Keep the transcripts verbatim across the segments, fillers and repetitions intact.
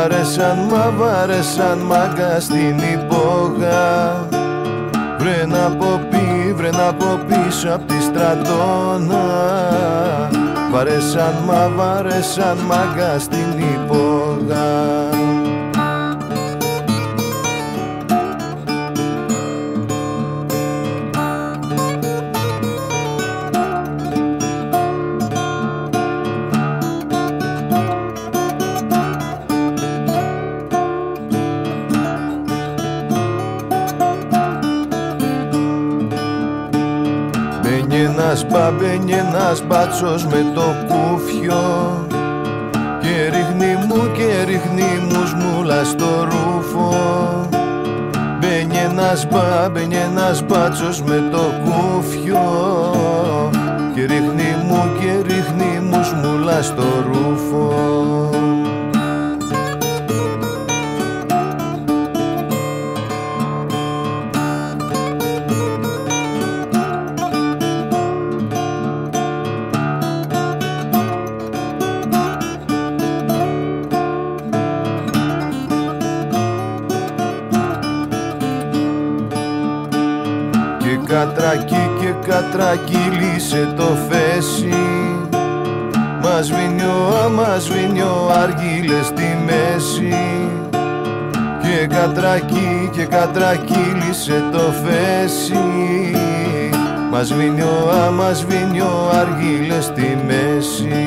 Βάρεσαν μα βάρεσαν μάγκα στην υπόγα. Βρεν από πι, βρεν από πίσω απ' τη στρατόνα. Βάρεσαν μα βάρεσαν μάγκα στην υπόγα. Μπαίνει ένας μπάτσος με το κούφιο και ρίχνει μου και ρίχνει μου σμούλα στο ρούφο. Μπαίνει ένας μπα, μπαίνει ένας μπάτσος με το κούφιο και ρίχνει μου και ρίχνει μου σμούλα στο ρούφο. Κατρακί και κατρακύλισε το φέσι. Μας βινιώ, μας βινιώ αργύλες στη μέση. Και κατρακί και κατρακύλισε το φέσι. Μας βινιώ, μας βινιώ αργύλες στη μέση.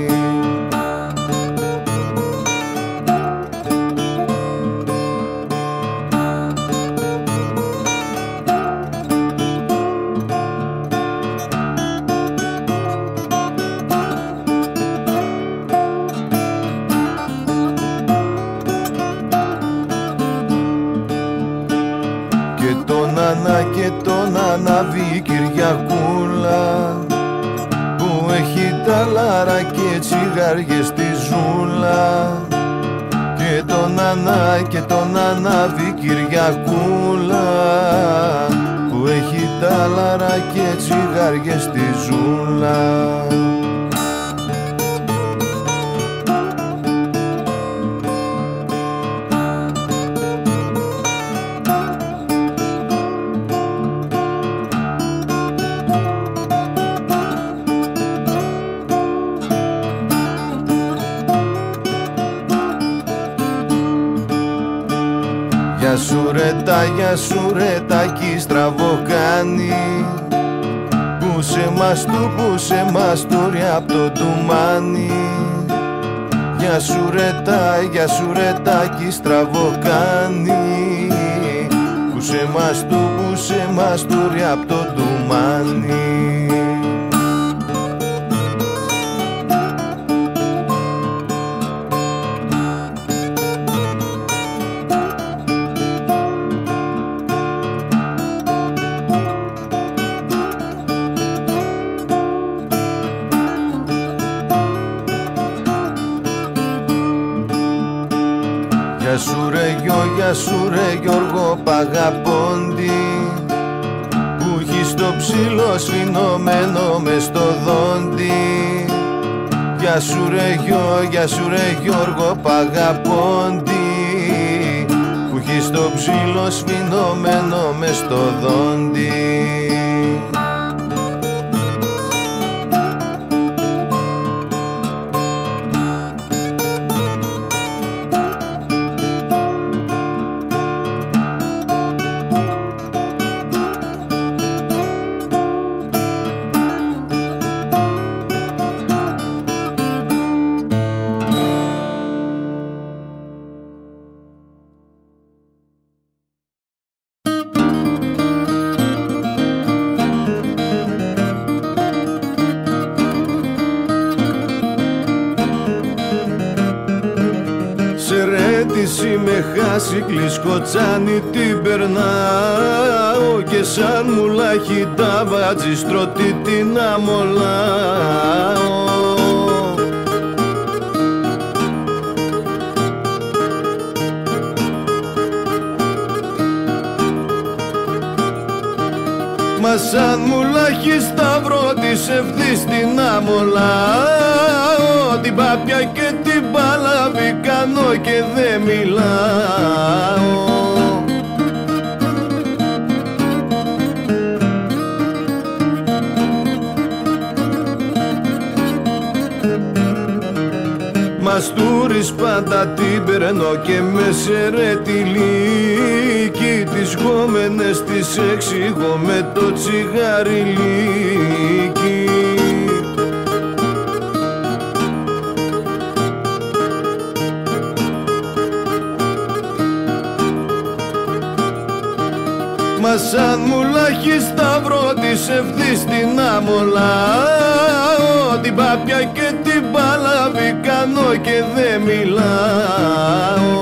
Και τον ανάβει η Κυριακούλα που έχει τα λάρα και τσιγάριες στη ζούλα. Και τον ανά και τον ανάβει η Κυριακούλα που έχει τα λάρα και τσιγάριες στη ζούλα. Για σου ρε τα, για σου ρε τα κι στραβοκάνει. Που σε μαστού, που σε μαστούρει απ' το ντουμάνι. Για σου ρε τα, για σου ρε τα κι στραβοκάνει. Που σε μαστού, που σε μαστούρει απ' το ντουμάνι. Για σου ρε γιο, για σου ρε Γιώργο Παγαπώντη, που έχεις το ψήλο σφινωμένο μες στο δόντι. Για σου ρε γιο, για σου ρε Γιώργο Παγαπώντη, που έχεις το ψήλο σφινωμένο μες στο δόντι. Με χάσει κλισκοτσάνι την περνάω και σαν μουλάχι τα βατζιστρωτή την αμολάω. Μα σαν μουλάχι σταυρό της ευθύς την αμολάω. Την πάπια και την παλαβή κάνω και δεν μιλάω. Μαστούρης πάντα την περνώ και με σερετιλίκι, τις γόμενες τις εξηγώ με το τσιγαριλίκι. Μα σαν μουλάχι σταυρό της ευθύς την αμολάω, την πάπια και την παλαβή κάνω και δεν μιλάω.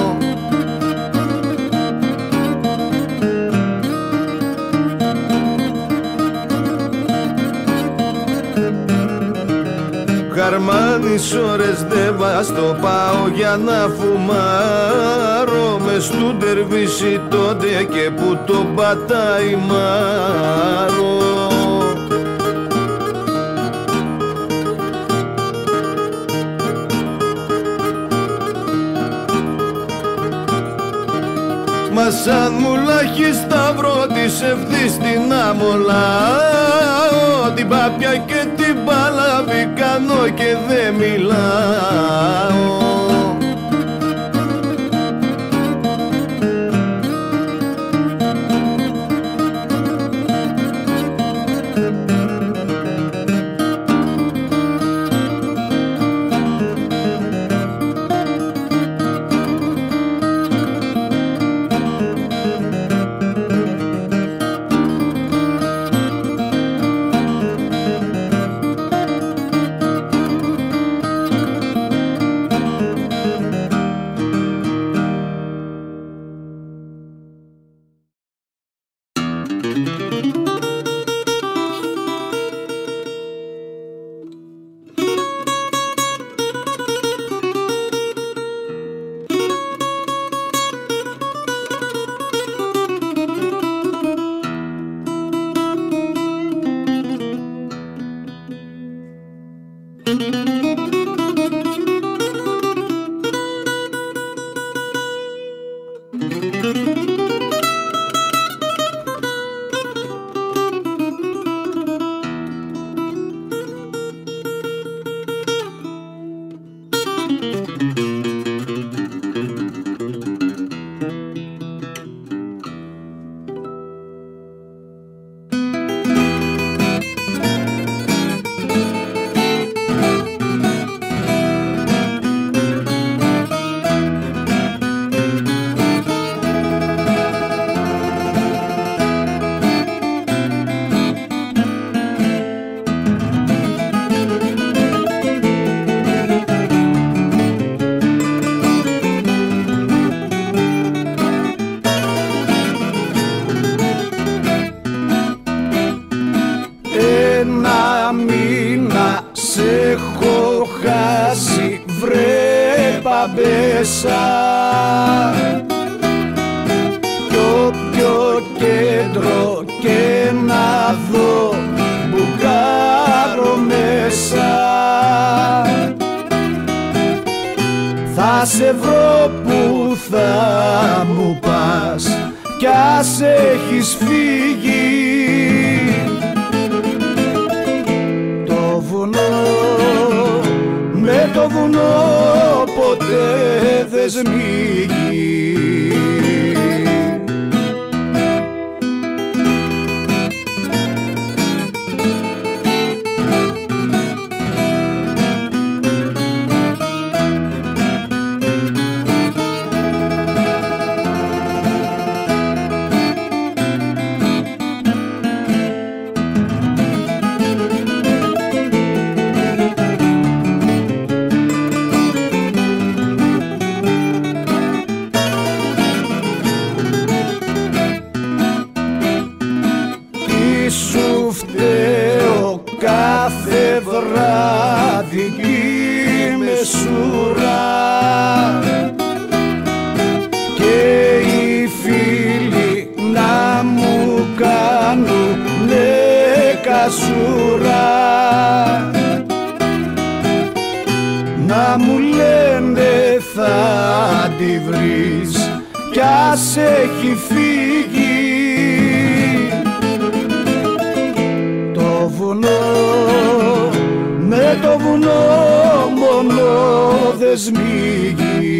Χαρμάνεις ώρες δεν βάστο, πάω για να φουμάρω μες στου ντερβίσι τότε και που το πατάει μάρο. Μα σαν μουλάχι σταυρό της ευθύς την αμολάω, την πάπια και την παλαβή κάνω και δεν μιλάω. Μπέσα κι όποιο κέντρο και να δω μπουκάρω μέσα, θα σε βρω που θα μου πας κι ας έχεις φύγει. Το βουνό με το βουνό ποτέ δεν σμίγει. τη βρεις κι ας έχει φύγει. Το βουνό με το βουνό μόνο δεν σμίγει.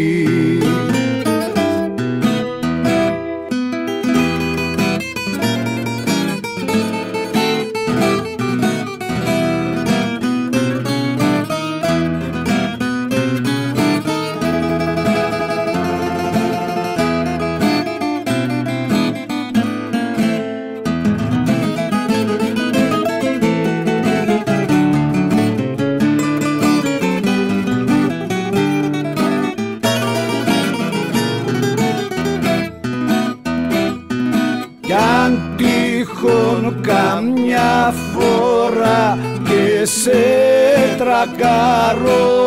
Καμιά φορά και σε τρακάρω,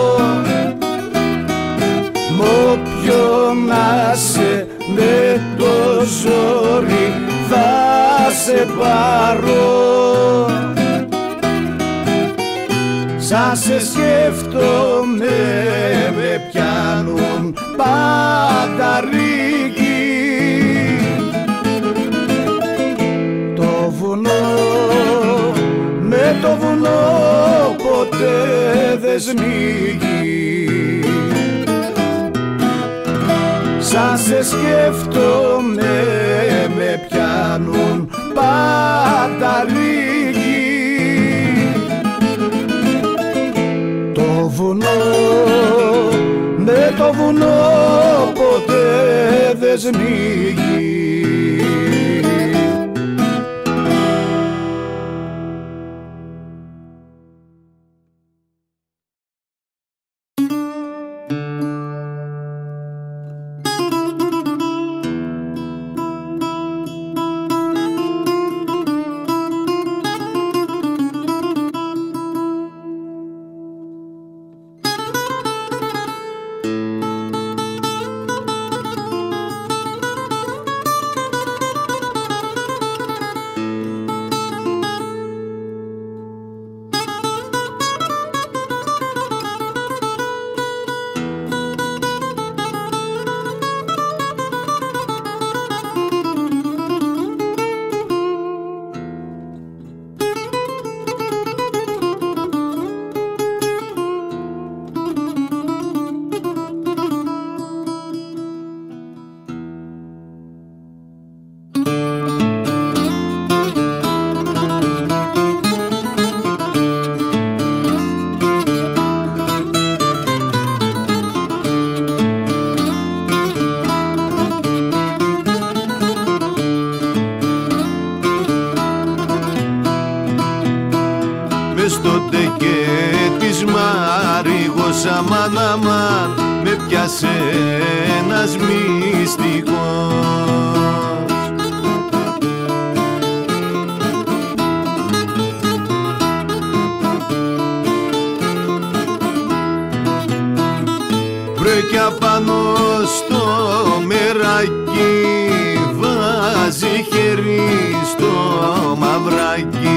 μ' όποιον να σε με το ζόρι θα σε πάρω. Σαν σε σκέφτομαι με πιάνουν πάντα ρίγοι. Με το βουνό ποτέ δεν σμίγει. Σαν σε σκέφτομαι με πιάνουν πάντα ρίγοι. Το βουνό με το βουνό ποτέ δεν σμίγει. Αμάν, αμάν, με πιάσε ένας μυστικός. Βρε κι απάνω στο μεράκι βάζει χέρι στο μαυράκι.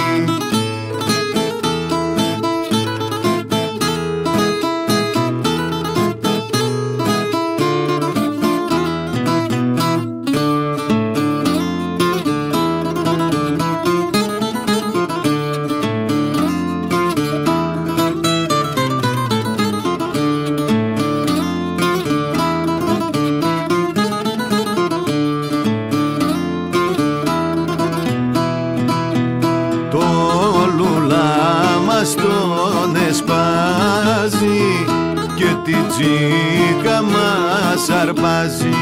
Τον εσπάζει και τη τσίκα μας αρπάζει.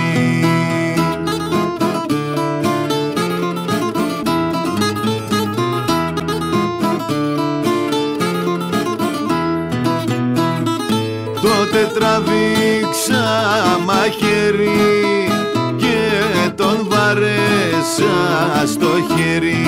Τότε τραβήξα μαχαίρι και τον βαρέσα στο χέρι.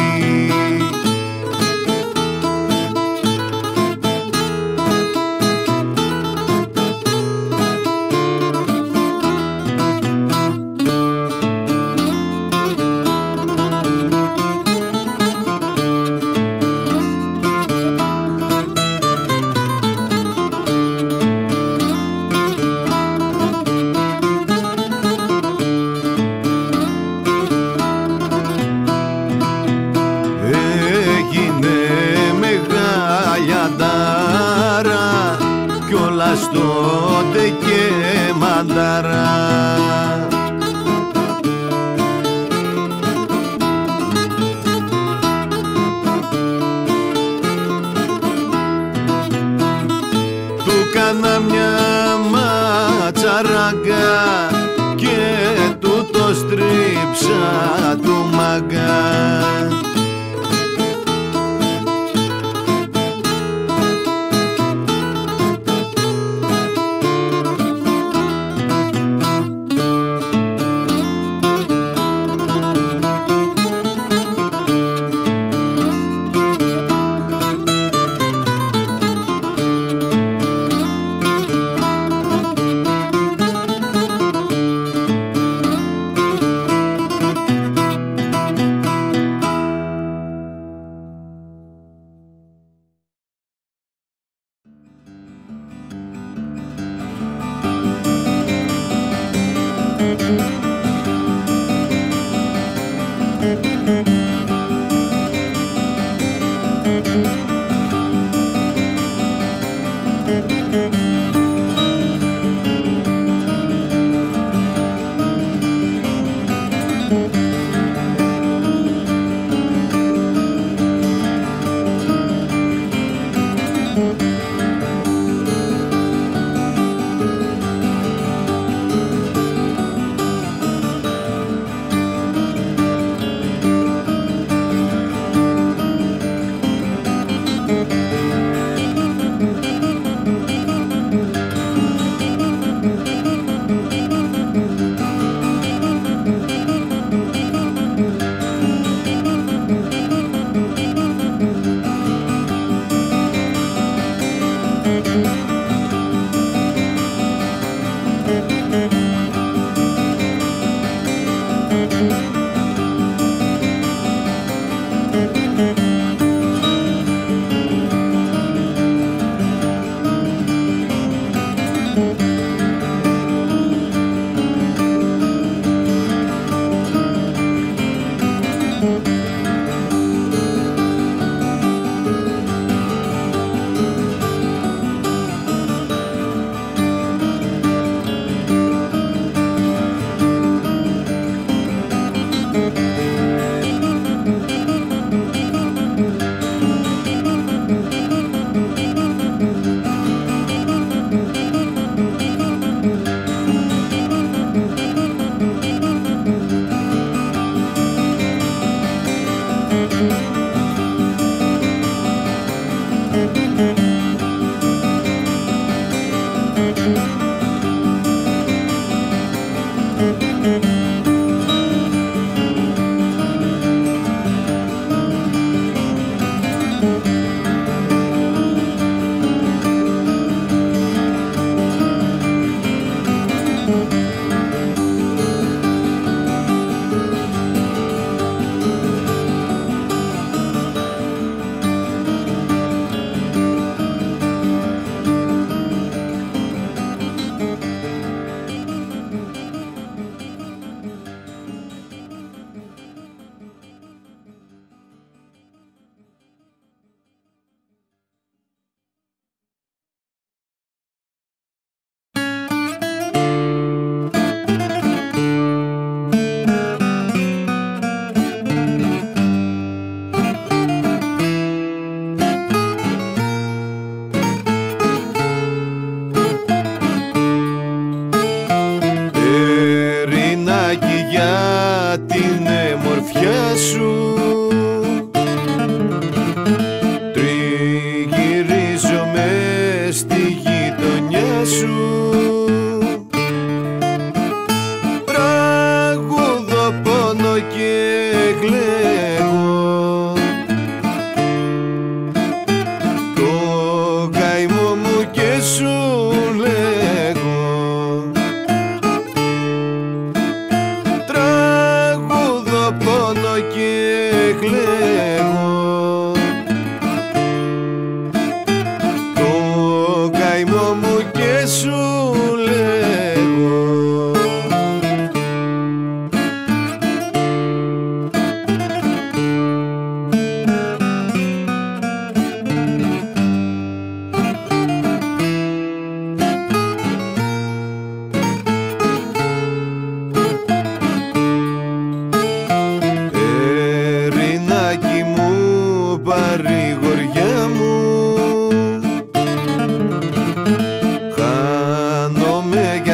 ποδάρα. Του κάνα μια ματσαράγκα και του το στρίψα του μάγκα.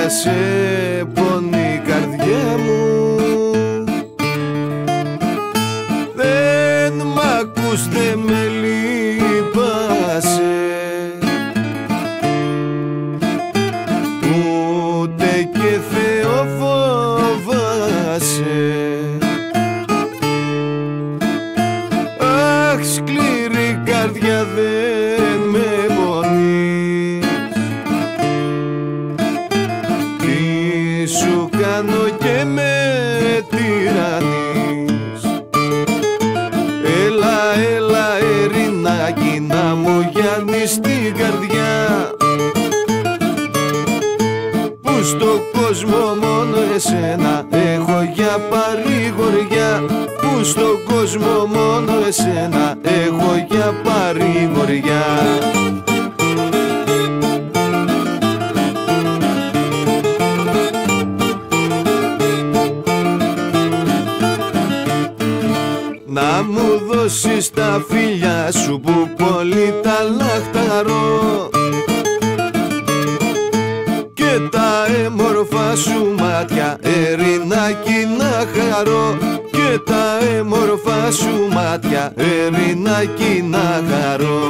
σε πονεί η καρδιά μου. Δεν μ' ακούς, δεν με λυπάσαι, ούτε και Θεό φοβάσαι. Αχ, σκληρή καρδιά, δεν με πονείς. Τι σου κάνω και με τυραννείς. Έλα, έλα Ερηνάκι, να μου γιάνεις την καρδιά, που στο κόσμο μόνο εσένα έχω για παρηγοριά, που στο κόσμο μόνο εσένα έχω για παρηγοριά. Να μου δώσεις τα φιλιά σου που πολύ τα λαχταρώ, και τα έμορφα σου μάτια Ερηνάκι να χαρώ, και τα έμορφα σου μάτια Ερηνάκι να χαρώ.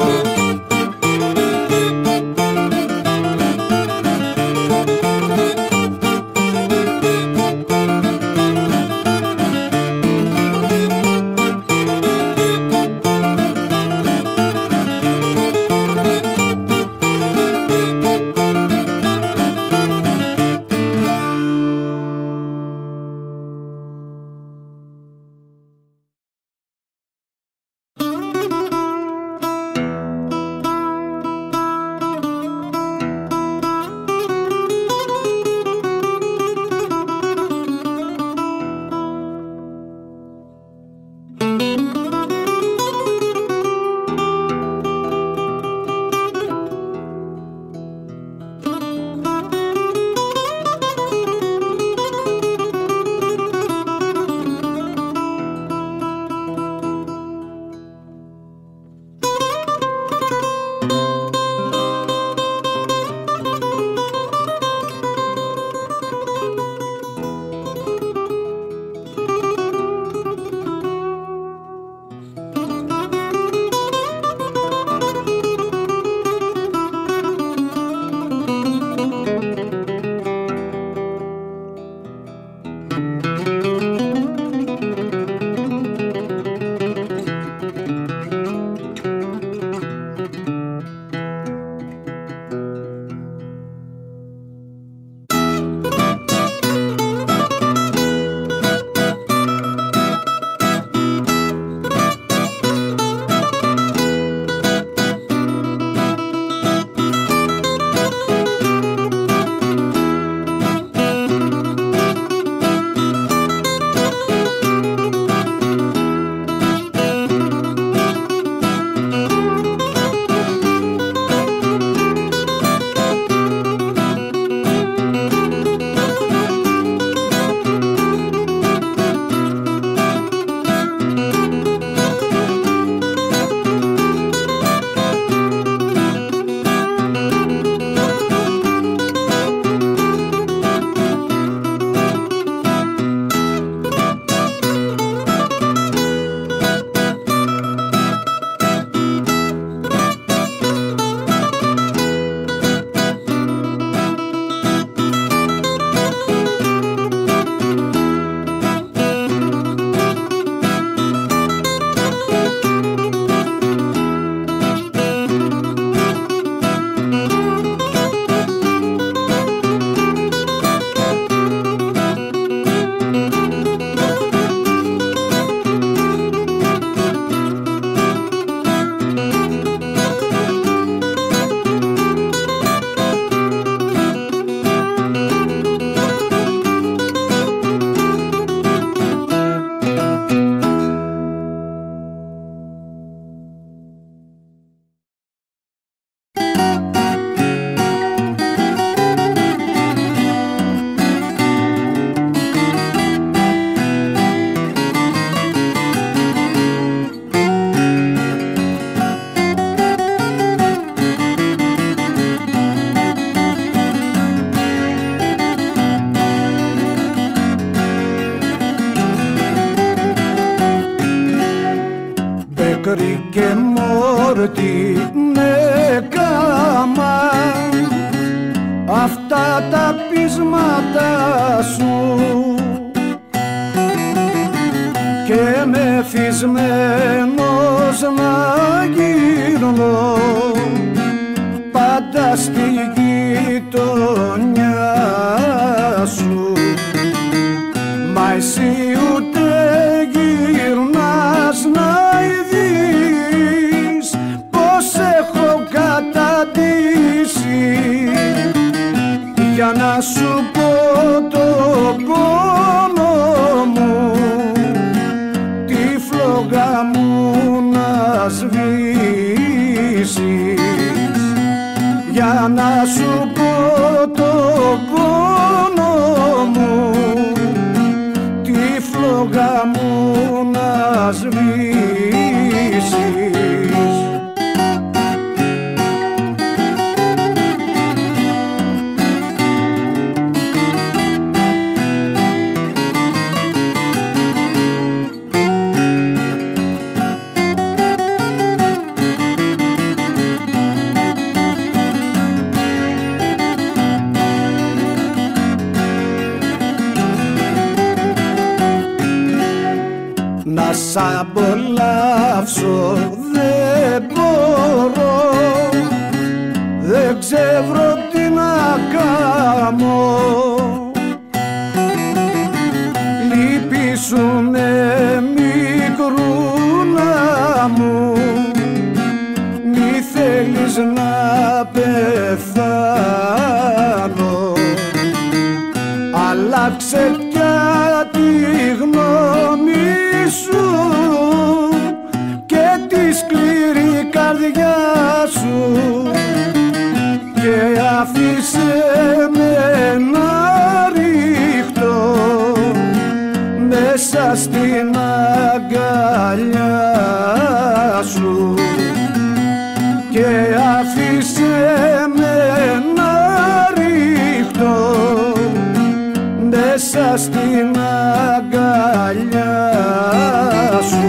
και μόρτι νεκάμα αυτά τα πείσματα σου και μεθυσμένος να γυρνώ πάντα στη γειτονιά σου. Μα εσύ ούτε γυρνάς να ειδείς πως έχω καταντήσει για να σου πω το πόνο μου, τη φλόγα μου να σβήσεις, για να σου πω το πόνο μου, τη φλόγα μου να σβήσεις. Να σ' απολαύσω δεν μπορώ, δεν ξέρω τι να κάνω. Λυπήσουνε μικρούλα μου, μη θέλεις να πεθάνω. Αλλάξε πια τη γνώμη σου και τη σκληρή καρδιά σου και αφήσε με να ρίχτω μέσα στην αγκαλιά σου και αφήσε με να ρίχτω μέσα στην αγκαλιά σου.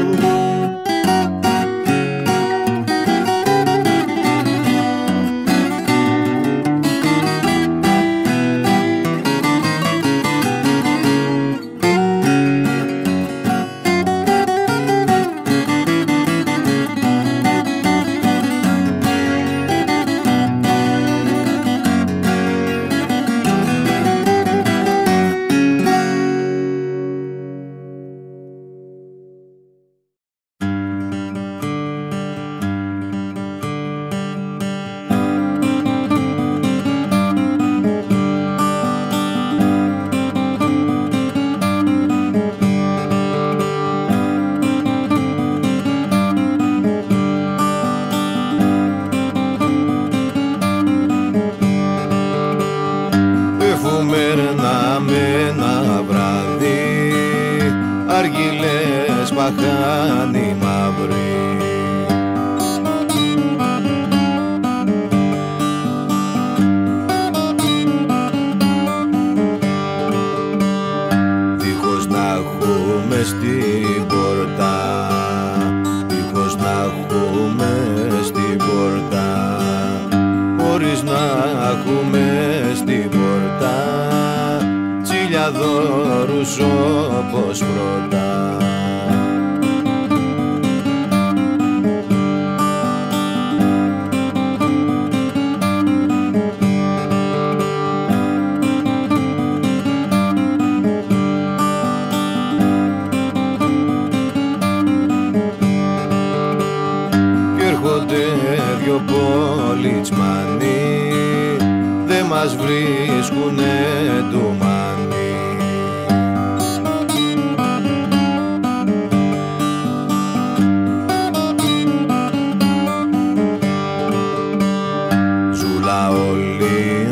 Παχάνι μαύρη δίχως να έχουμε στην πόρτα, δίχως να έχουμε στην πόρτα, χωρίς να έχουμε στην πόρτα τσιλιαδόρους όπως πρώτα. Δυο πολιτσμανοί δε μας βρίσκουνε ντουμανοί. Ζούλα όλοι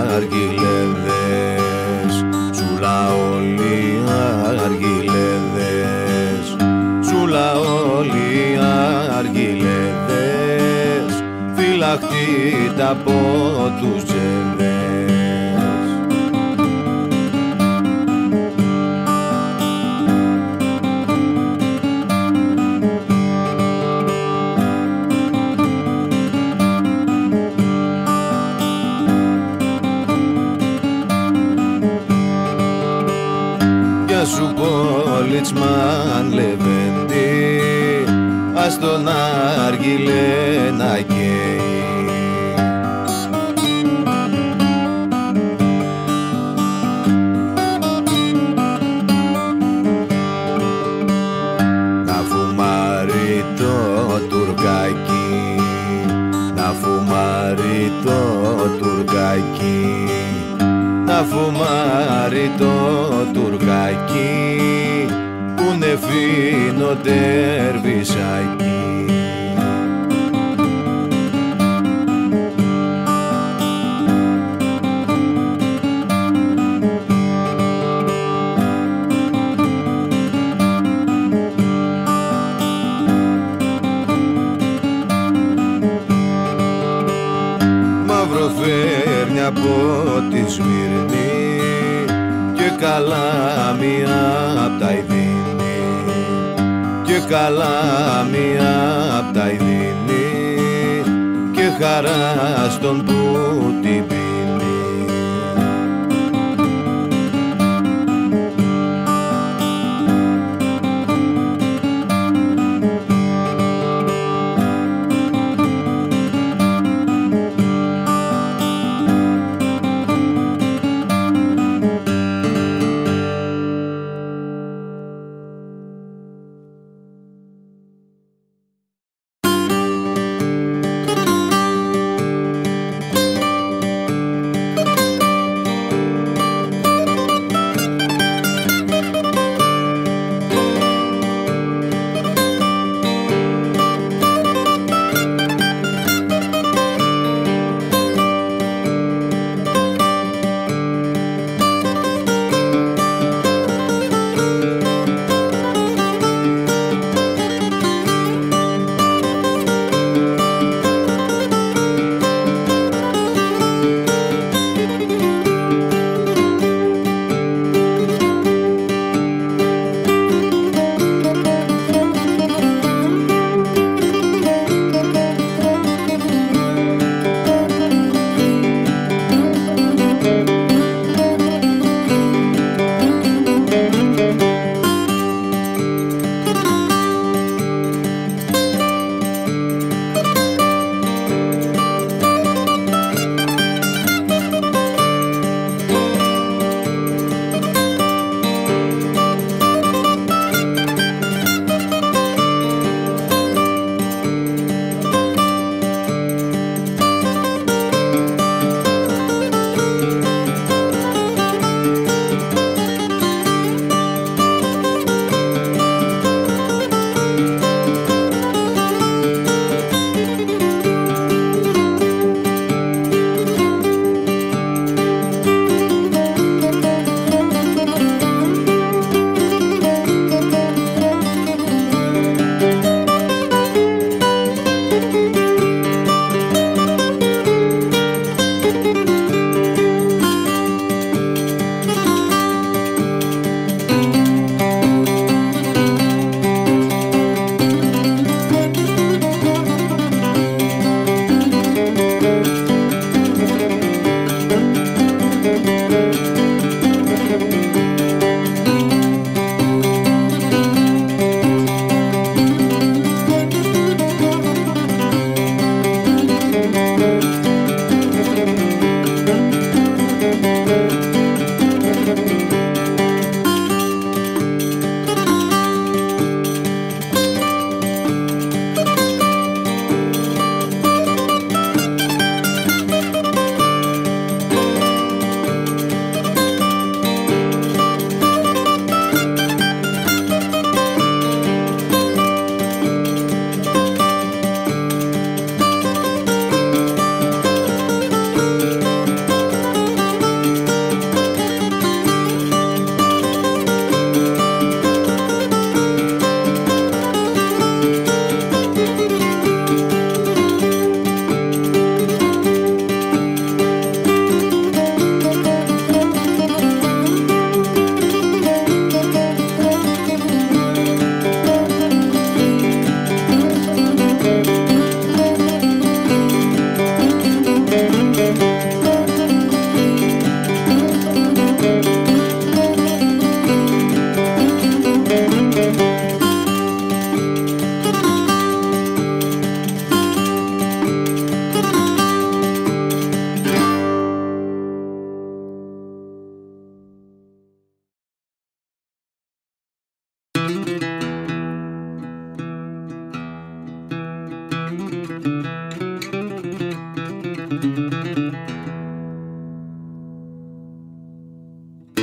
αργιλέδες, ζούλα όλοι αργιλέδες, ζούλα όλοι αργιλέδες, φυλαχτείτε από τους τζεβές. Γεια σου Πόλιτσμαν Λεβέντη, ας τον άργιλε να καίει. Να φουμάρει το τουρκάκι, να φουμάρει το τουρκάκι, να φουμάρει το τουρκάκι που είναι φίνο τερβισάκι. Μαυροφέρνει από τη Σμύρνη και καλά μία απ' τα Ιδίνη, και καλά μία απ' τα Ιδίνη, και χαρά στον που την πίνει.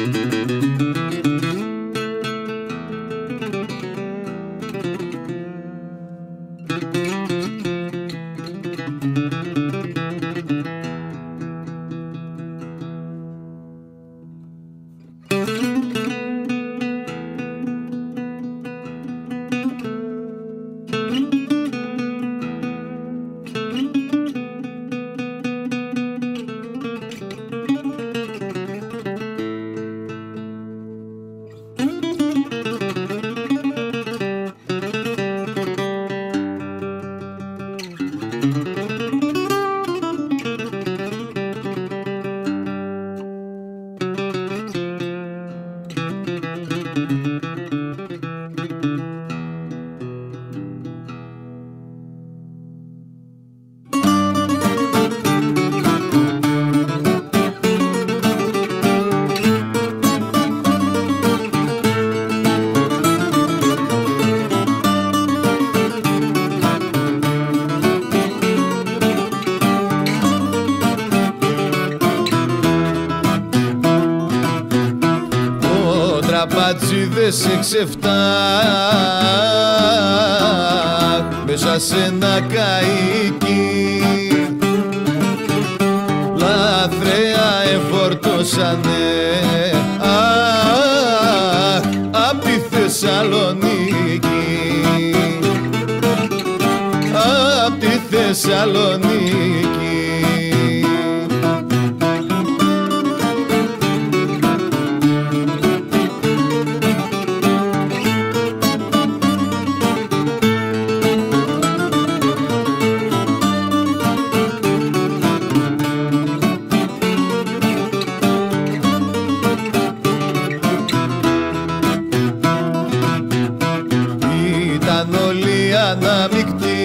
Τραπατσίδες έξι εφτά μέσα σε ένα καΐκι λαθρέα εφορτώσανε απ' τη Θεσσαλονίκη, απ' τη Θεσσαλονίκη. Αναμεικτή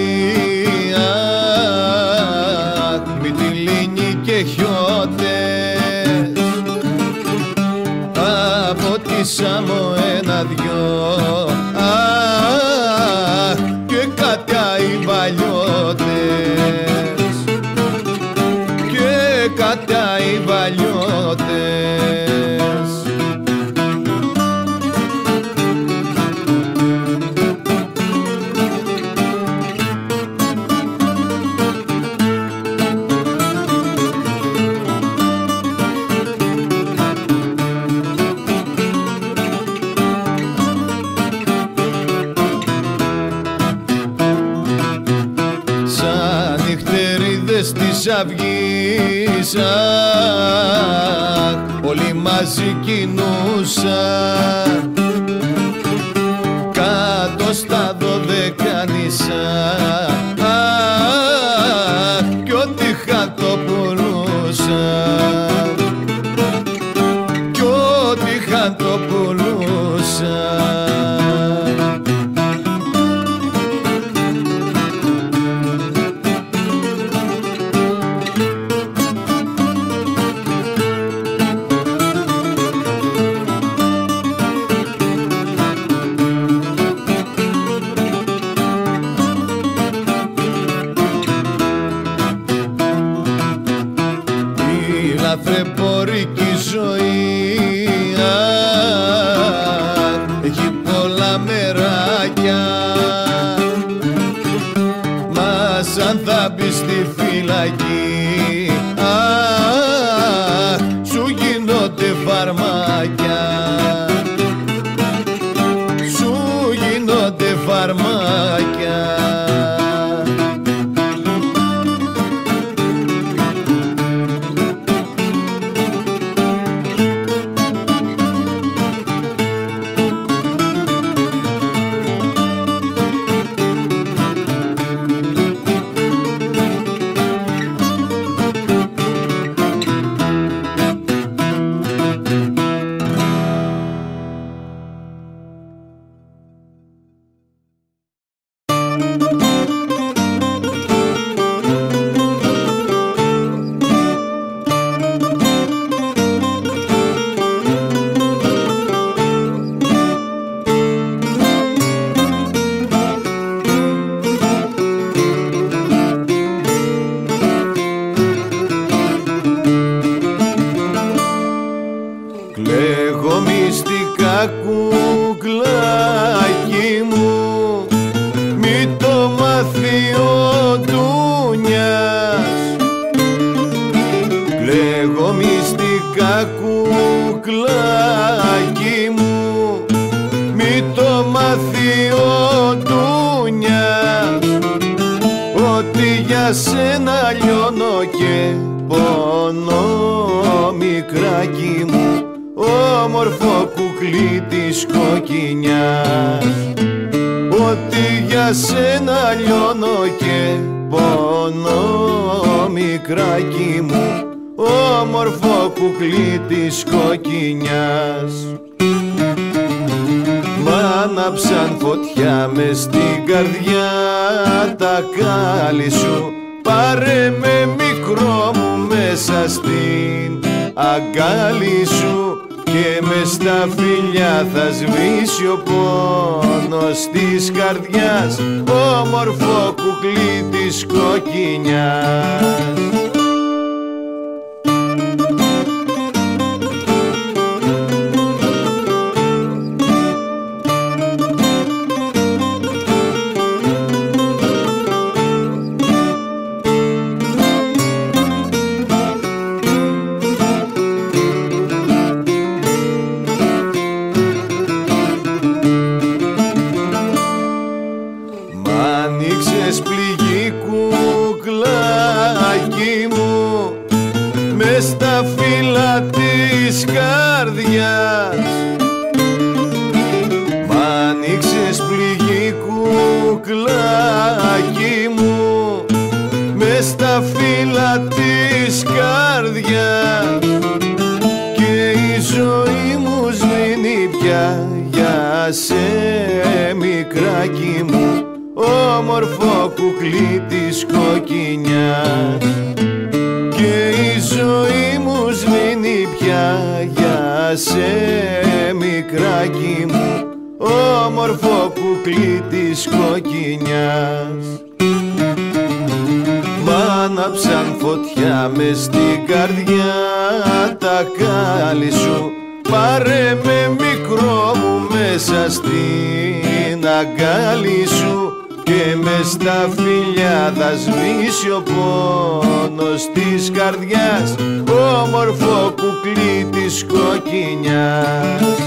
με τη λίνη και χιώτες από τη Σάμο ένα-δυο και κάτι οι βαλιώτες, και κάτι οι βαλιώτες. Της αυγής όλοι μαζί κινούσαν κάτω στα Δωδεκάνησα κι ό,τι είχαν το πουλούσαν, κι ό,τι είχαν το πουλούσαν. Λαθρεπορική ζωή έχει πολλά μεράκια, μα σαν θα μπει στη φυλακή σου γίνονται φαρμάκια, σου γίνονται φαρμάκια. Κλαίγω μυστικά κουκλάκι μου, μη το μάθει ο Ντούνιας. Κλαίγω μυστικά κουκλάκι μου, μη το μάθει ο Ντούνιας, ότι για σένα λιώνω και πονώ μικράκι μου, όμορφο κουκλί της κοκκινιάς. Ότι για σένα λιώνω και πονώ μικράκι μου, όμορφο κουκλί της κοκκινιάς. Μ' άναψαν φωτιά μες στην καρδιά τα κάλλη σου, πάρε με μικρό μου μέσα στην αγκάλι σου, και μες στα φιλιά θα σβήσει ο πόνος της καρδιάς, όμορφο κουκλί της κοκκινιάς. Άνοιξες πληγή κουκλάκι μου μες στα φύλλα της καρδιάς. Μ' άνοιξες πληγή κουκλάκι μου μες στα φύλλα της καρδιάς, και η ζωή μου σβήνει πια για σε μικράκι μου, όμορφο κουκλί της κοκκινιάς. Και η ζωή μου σβήνει πια για σε μικράκι μου, όμορφο κουκλί της κοκκινιάς. Μ' άναψαν φωτιά μες στην καρδιά τα κάλλη σου, πάρε με μικρό μου μέσα στην αγκάλι σου, και μες στα φιλιά θα σβήσει ο πόνος της καρδιάς, όμορφο κουκλί της κοκκινιάς.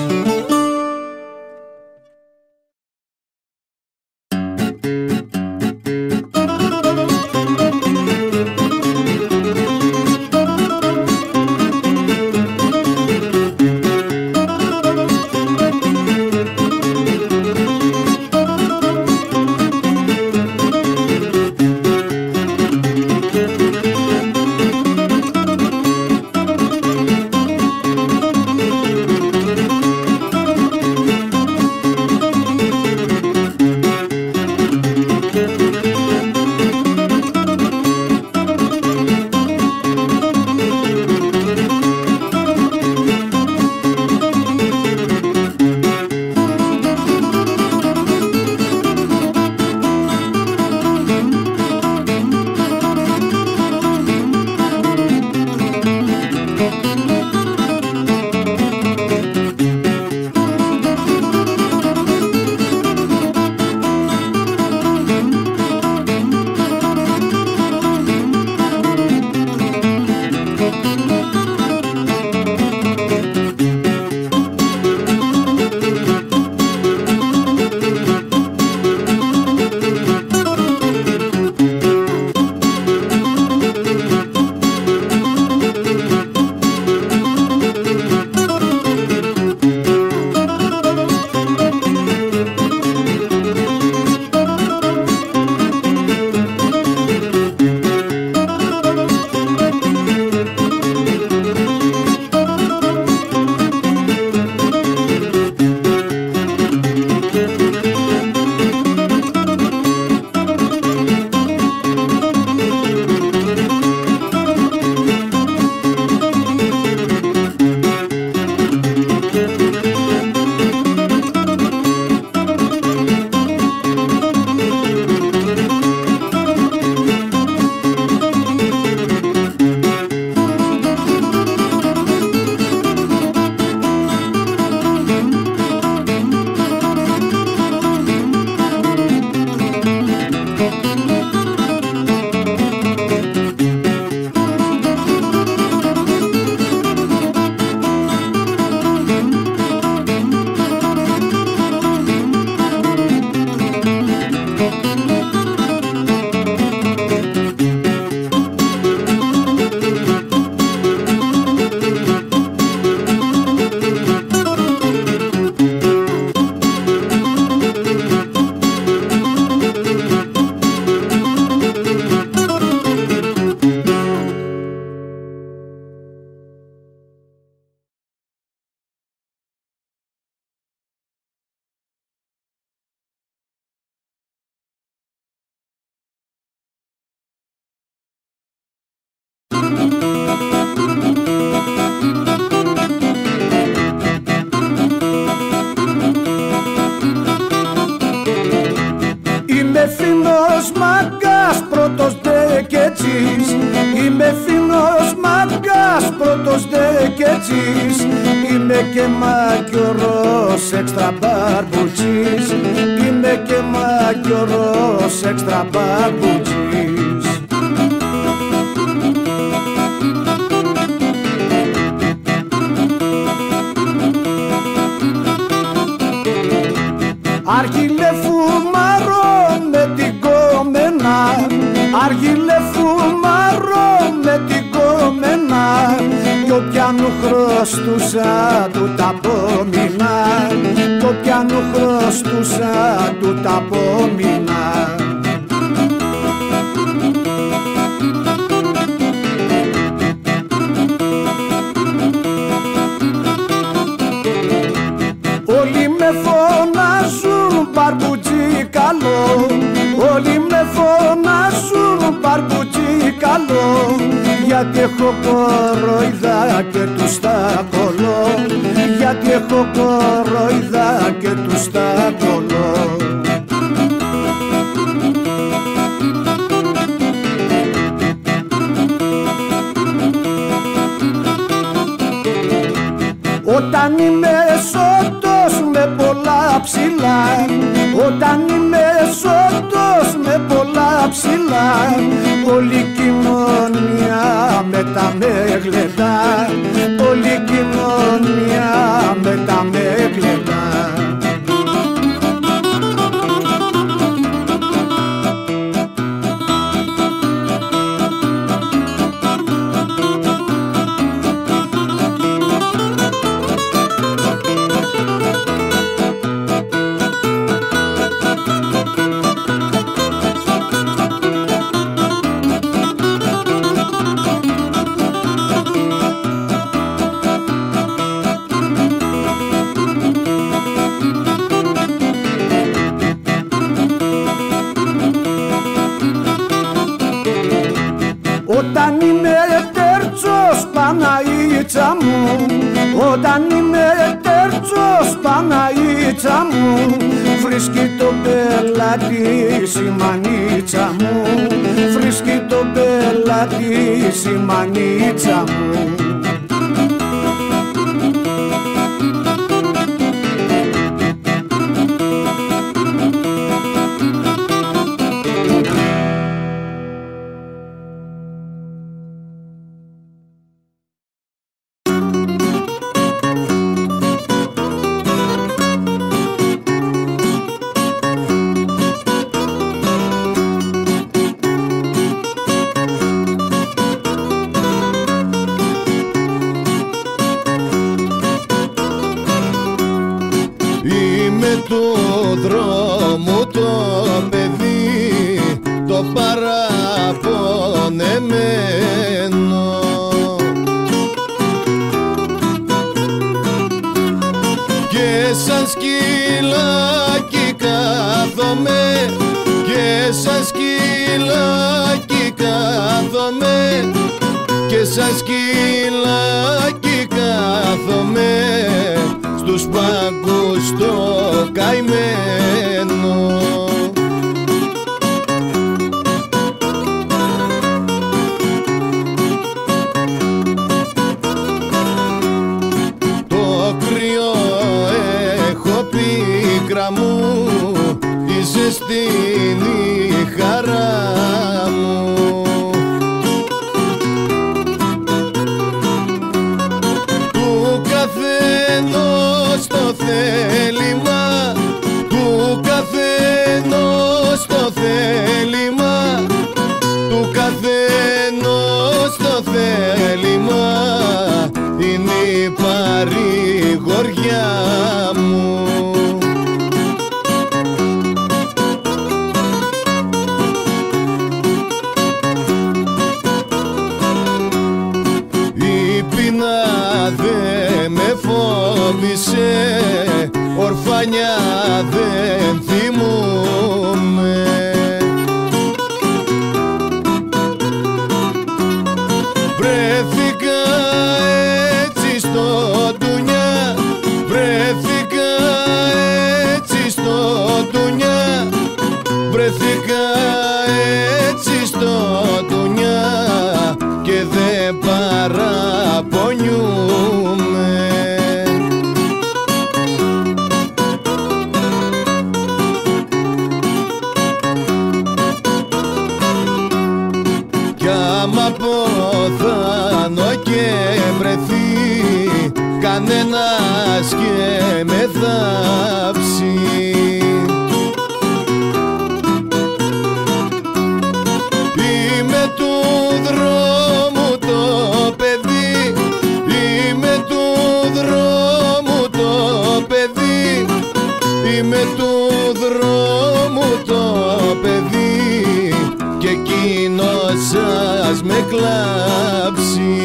και μακιορός έξτρα μπαρμπουτζής, είμαι και μακιορός έξτρα μπαρμπουτζής. Άργιλε φουμαρό με την κομμένα, άργιλε φουμαρό με την κομμένα, κι όποιανού χρωστούσα του τα απόμεινα, κι όποιανού χρωστούσα του τα απόμεινα. Όλοι με φωνάζουν μπαρμπουτζή καλό, όλοι με φωνάζουν μπαρμπουτζή καλό, γιατί έχω κοροϊδά και τους τα κολλώ, γιατί έχω κοροϊδά και τους τα κολλώ. Όταν είμαι σώτος με πολλά ψηλά, όταν είμαι σώτος με πολλά ψηλά, όλη κοινωνία μετά με γλεντά, όλη κοινωνία μετά με γλεντά. Όταν είμαι τέρτσος Παναήτσα μου, όταν είμαι τέρτσος Παναήτσα μου, βρίσκει το πελάτη η μανίτσα μου, βρίσκει το πελάτη η μανίτσα μου. Είμαι του δρόμου το παιδί, το παραπονεμένο, και σαν σκυλάκι κάθομαι, και σαν σκυλάκι κάθομαι, και σαν σκυλάκι κάθομαι στους πάγκους το καημένο. Το κρύο έχω πίκρα μου, η ζεστή είναι η χαρά μου. Του καθενός το θέλημα, του καθενός το θέλημα, του καθενός το θέλημα, είναι η παρηγοριά μου. Η πείνα δε με φόβησε, ορφανιά δεν θυμούμαι. Βρέθηκα έτσι στο ντουνιά, βρέθηκα έτσι στο ντουνιά, βρέθηκα έτσι στο ντουνιά και δεν παραπονιούμαι. πας και με θάψει. Είμαι του δρόμου το παιδί, είμαι του δρόμου το παιδί, είμαι του δρόμου το παιδί και εκείνος ας με κλάψει.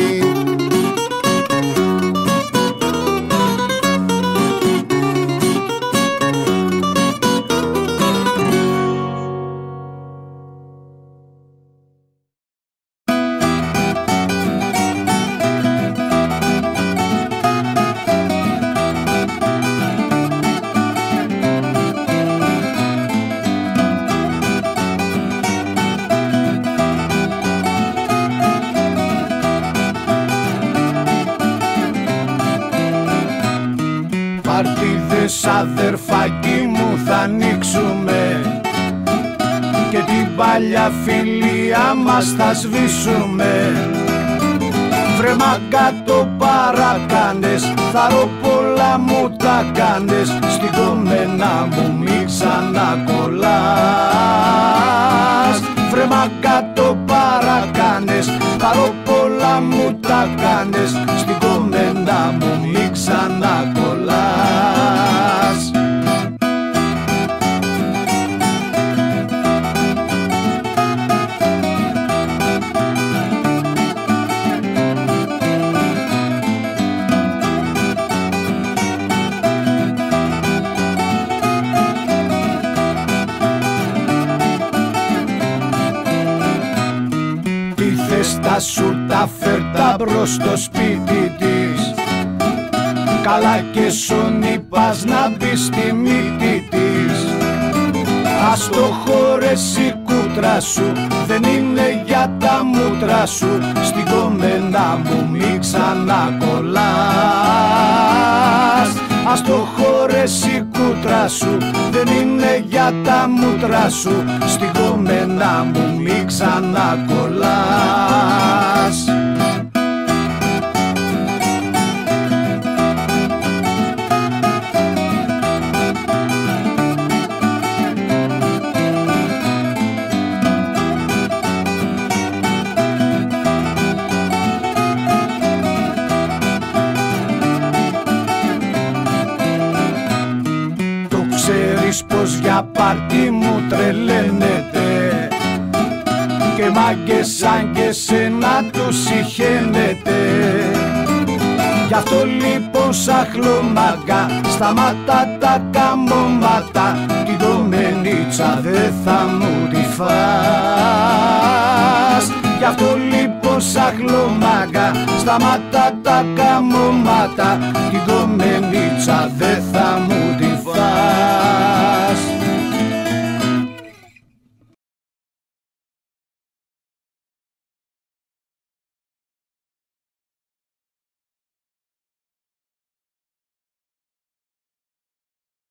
Παρτίδες αδερφάκι μου θα ανοίξουμε και την παλιά φιλία μας θα σβήσουμε. Βρε μάγκα το παρακάνες, θα ρω πολλά μου τα κάνες, στην κομμένα μου μη ξανακολλάς. Βρε μάγκα το παρακάνες, θα ρω πολλά μου τα κάνες, στην κομμένα μου μη ξανακολλάς. Τα σούρτα φέρτα μπρος στο σπίτι της, καλά και σώνει πας να μπει στη μύτη της. Ας το χωρέσει η κούτρα σου, δεν είναι για τα μούτρα σου, στην κομμένα μου μη ξανακολλάς. Ας το χωρέσει η κούτρα σου, δεν είναι για τα μούτρα σου, στην κομμένα μου μη ξανακολλάς. Ξέρεις πως για πάρτι μου τρελαίνεται και μάγκες σαν και σένα τους συχαίνεται. Γι' αυτό λοιπόν σαχλό μάγκα, σταμάτα τα καμώματα, την κομμενίτσα δε θα μου τη φας. Γι' αυτό λοιπόν σαχλό μάγκα, σταμάτα τα καμώματα, την κομμενίτσα δε